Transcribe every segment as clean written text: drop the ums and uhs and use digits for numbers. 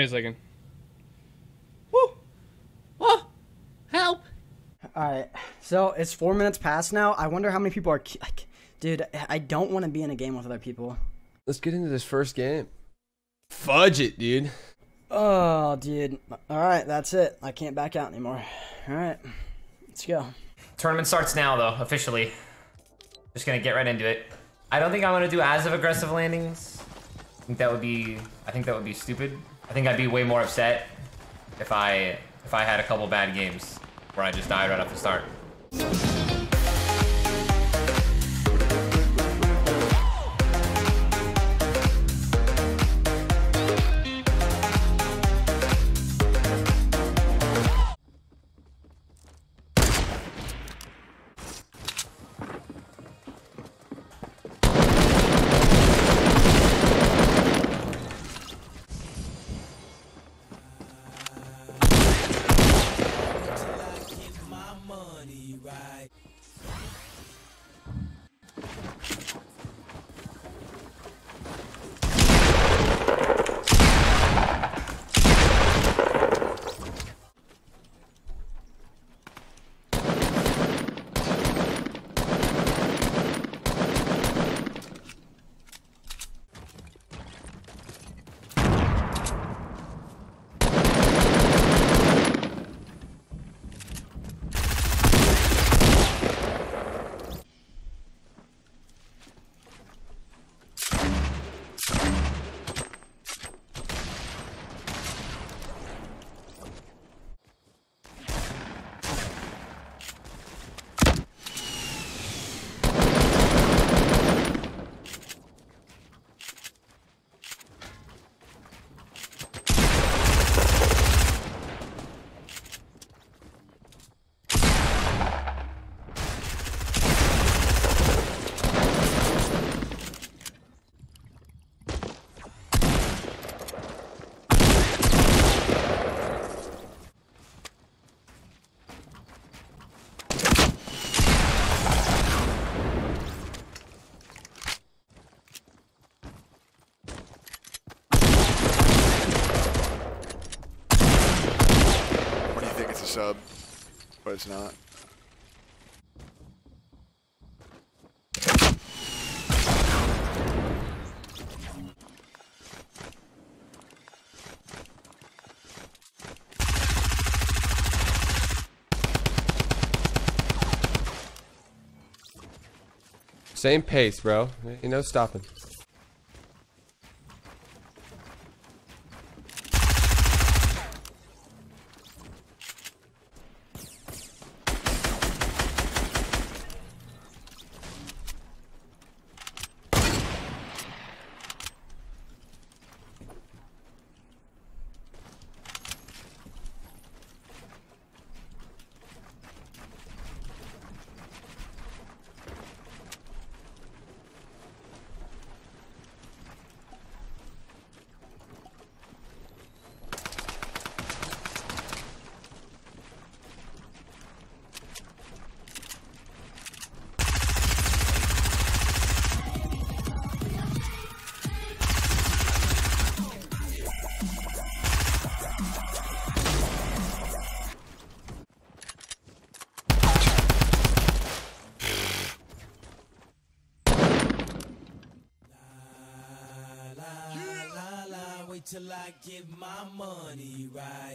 Wait a second. Woo! Oh, help! Alright, so it's 4 minutes past now. I wonder how many people are... Like, dude, I don't want to be in a game with other people. Let's get into this first game. Fudge it, dude. Oh, dude. Alright, that's it. I can't back out anymore. Alright, let's go. Tournament starts now, though, officially. Just gonna get right into it. I don't think I'm gonna do as of aggressive landings. I think that would be stupid. I think I'd be way more upset if I had a couple bad games where I just died right off the start. Sub, but it's not. Same pace, bro. Ain't no stopping. Till I get my money right.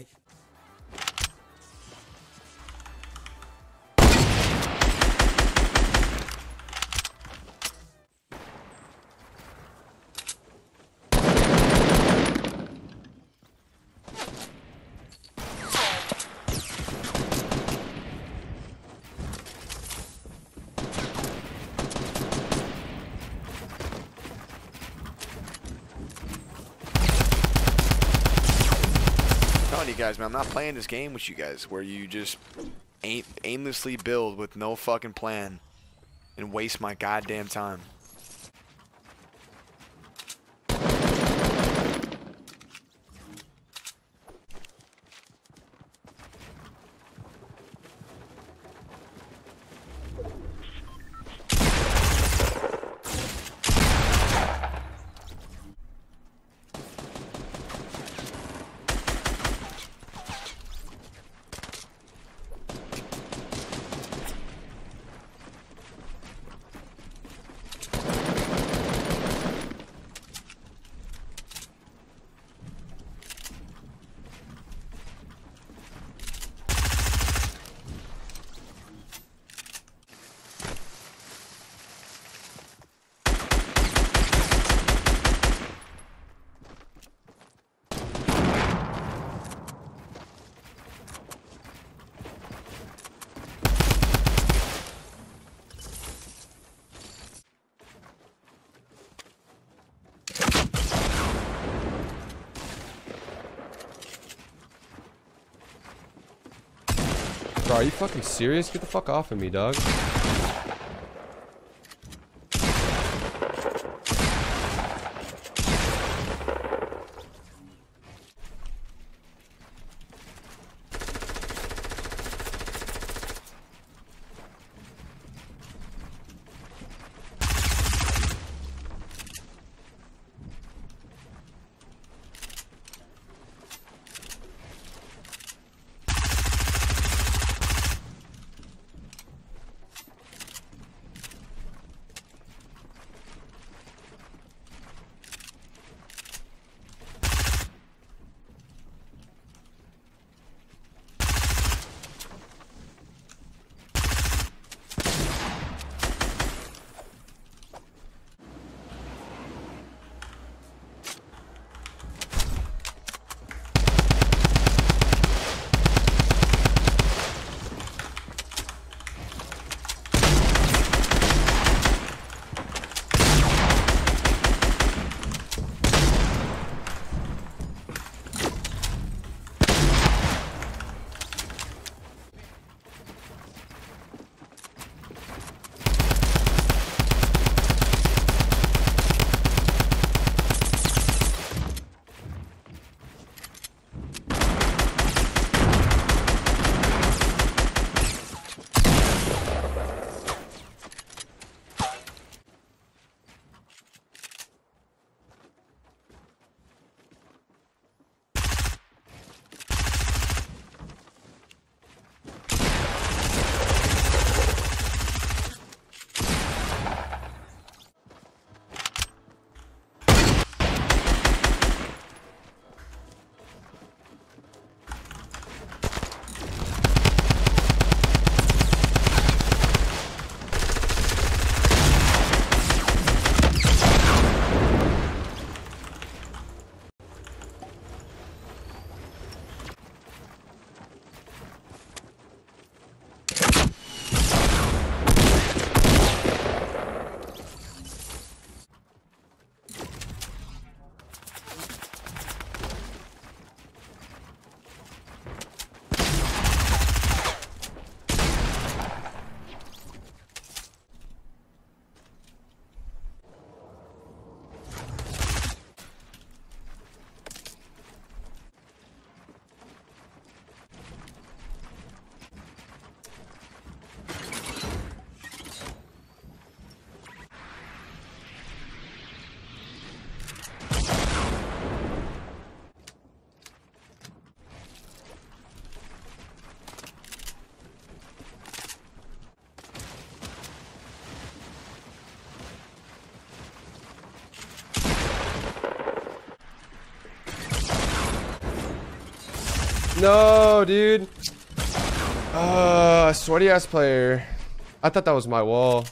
You guys, man, I'm not playing this game with you guys where you just aimlessly build with no fucking plan and waste my goddamn time. Bro, are you fucking serious? Get the fuck off of me, dog. No, dude. Sweaty ass player. I thought that was my wall.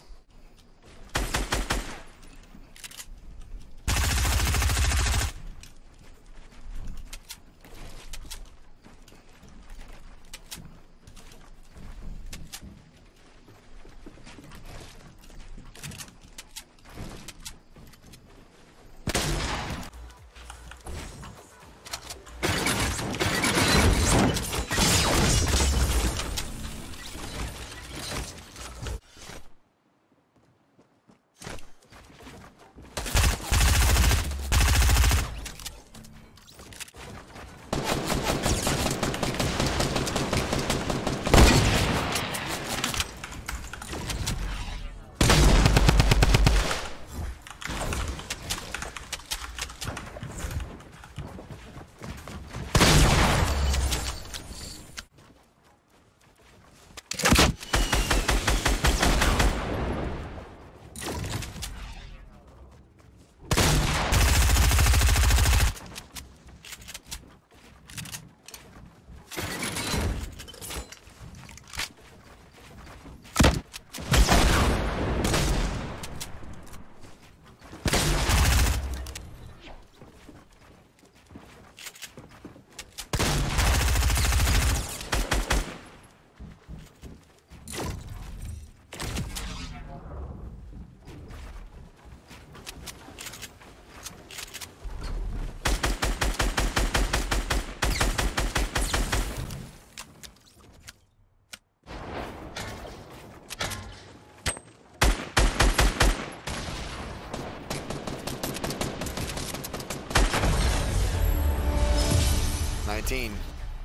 19.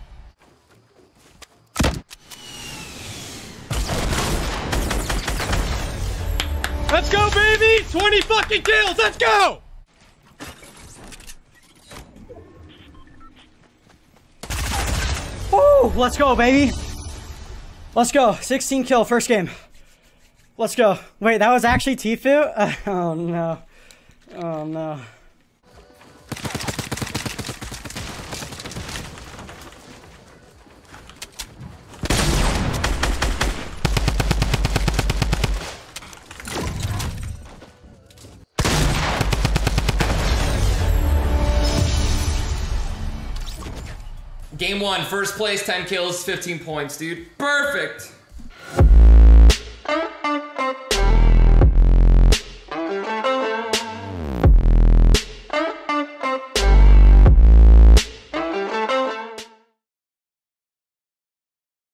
Let's go, baby! 20 fucking kills! Let's go! Woo! Let's go, baby. Let's go. 16 kill, first game. Let's go. Wait, that was actually Tfue? Oh, no. Oh, no. Game 1, first place, 10 kills, 15 points, dude. Perfect.